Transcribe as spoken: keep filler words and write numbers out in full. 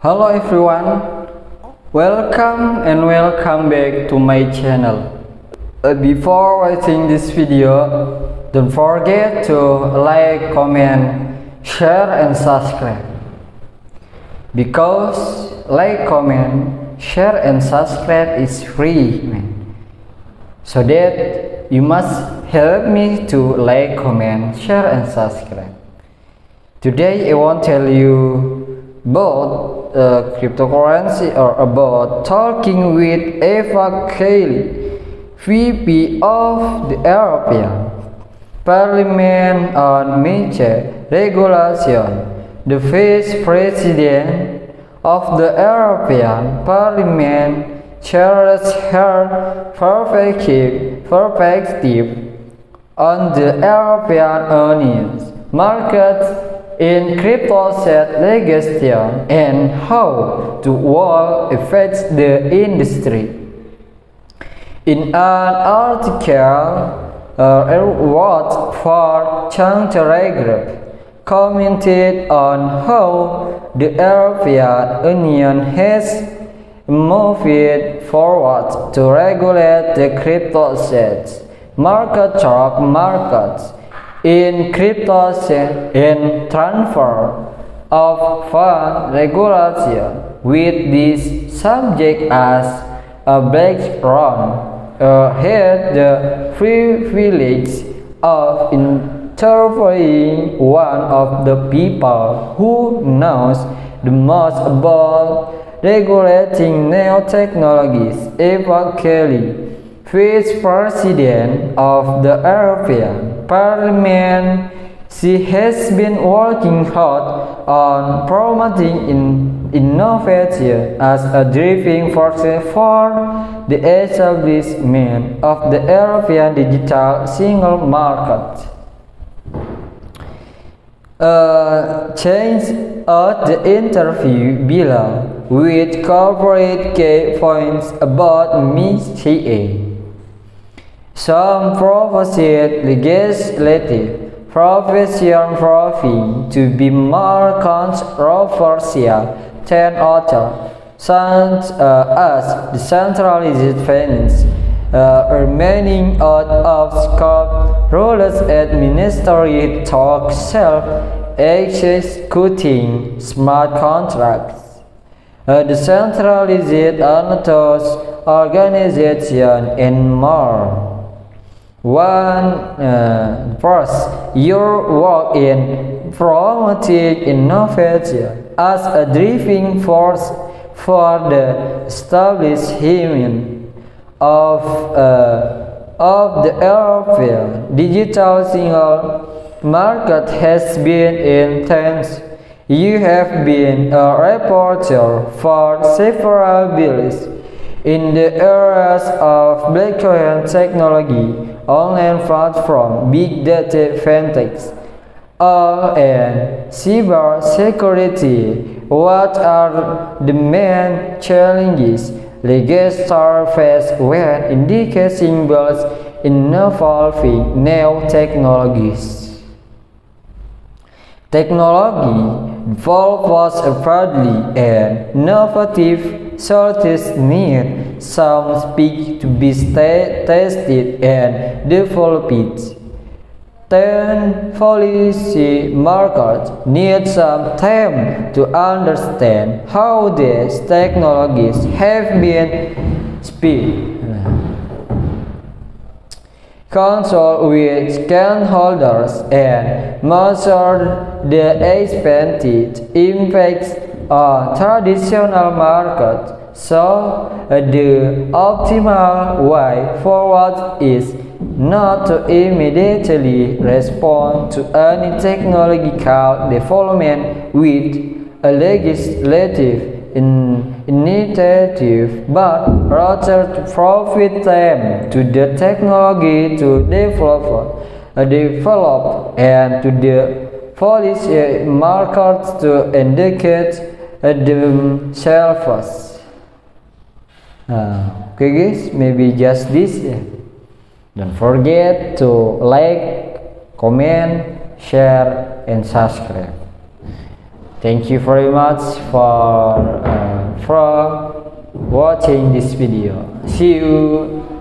Hello everyone, welcome and welcome back to my channel. Uh, before watching this video, don't forget to like, comment, share and subscribe. Because like, comment, share and subscribe is free, man. So that you must help me to like, comment, share and subscribe. Today I want to tell you about uh, cryptocurrency or about talking with Eva Kaili, V P of the European Parliament on major regulation. The Vice President of the European Parliament shares her perspective on the European Union's market in crypto asset legislation and how the war affects the industry. In an article uh, wrote for Chang Telegraph, commented on how the European Union has moved forward to regulate the crypto assets market, stock markets, in crypto and transfer of fund regulation with this subject as a background, uh, had the privilege of interviewing one of the people who knows the most about regulating new technologies, Eva Kaili, Vice President of the European Parliament. She has been working hard on promoting in innovation as a driving force for the establishment of the European digital single market. Uh, change at the interview below with corporate key points about Miz Kaili. Some proposed legislative provision proving to be more controversial than others, such uh, as decentralized finance, uh, remaining out of scope, rules administrative talk, self-executing smart contracts, uh, decentralized autonomous organization, and more. One, uh, first, your work in promoting innovation as a driving force for the establishment of, uh, of the European digital single market has been intense. You have been a reporter for several bills in the areas of blockchain technology, online platform, big data, fintechs, uh, and cyber security. What are the main challenges legislators face when indicating bills involving new technologies? Technology evolves rapidly and innovative solutions need some speed to be tested and developed. Then policy makers need some time to understand how these technologies have been speed. Consult with stakeholders and measure the expected impacts on traditional markets, so the optimal way forward is not to immediately respond to any technological development with a legislative initiative, but rather to profit them to the technology to develop, uh, develop and to the policy markets to indicate uh, themselves. Uh, okay guys, maybe just this. Yeah. Don't forget to like, comment, share and subscribe. Thank you very much for uh, for watching this video. See you